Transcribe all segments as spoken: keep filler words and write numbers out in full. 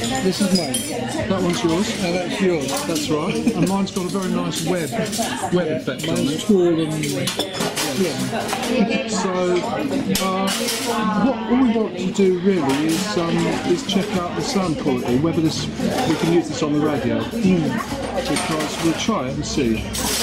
This is mine. That one's yours. And that's yours. That's right. And mine's got a very nice web web effect on Mine's it. tall and slim. So, uh, what all we want to do really is um, is check out the sound quality, whether this we can use this on the radio, mm. because we'll try it and see.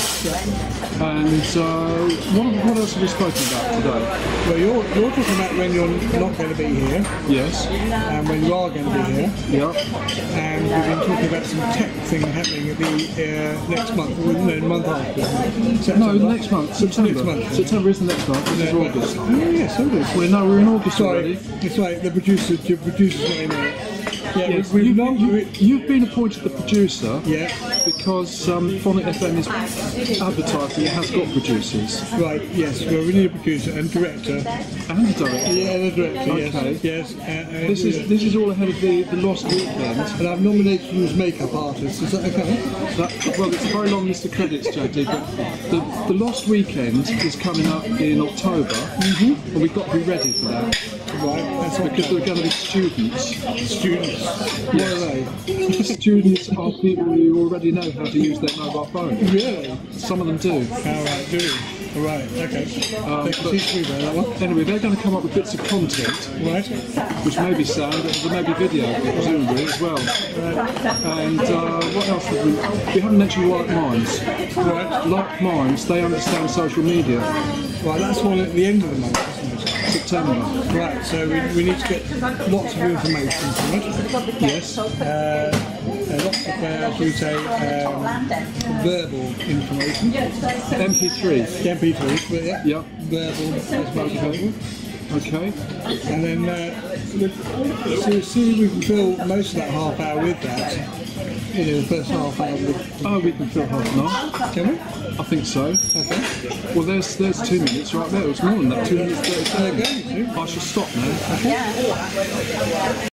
And uh, what, what else have we spoken about today? Well, you're, you're talking about when you're not going to be here. Yes. And when you are going to be here. Yep. And we've been talking about some tech thing happening at the uh, next month, or no, the month after. September. No, next month, September. Next month. September is the next month, this is August. Oh yes, August. We're, no, we're in August Sorry, already. it's like the producer, the producer's not in it. Yeah, Yes, we've, we've you, not, you, we, you've been appointed the producer yeah, because um, Phonic F M is advertising it has got producers. right, yes, well we need a producer and director. And a director. Yeah, and a director, Okay. yes. yes uh, uh, This is this is all ahead of the, the Lost Weekend. And I've nominated you as makeup artist, is that okay? That, well, it's a very long list of credits, J D, but the, the Lost Weekend is coming up in October, mm-hmm. and we've got to be ready for that. Right, that's okay. Because there are going to be students. Students, what Yes. are they? Students are people who already know how to use their mobile phone. Really? Some of them do. Alright, do you? Right, okay. Um, They can but- teach me about that one. Anyway, they're going to come up with bits of content, Right. which may be sound, there may be video, presumably, as well. And uh, what else have we... We haven't mentioned Like Minds. Right. Like Minds, they understand social media. Right, that's one at the end of the month, isn't it? September. Right, so we, we need to get lots of information from it. Yes. Uh, uh, lots of, uh, shall we say, um, verbal information. M P three. M P three, but yeah, Yep. verbal as well as verbal. Okay. And then uh, see, see if we can fill most of that half hour with that. You know, the first half hour with... Oh, we can fill half an hour. Can we? I think so. Okay. Well, there's there's two minutes right there. It's more than that. Two minutes thirty There seconds. you go, you see. I shall stop now. Okay.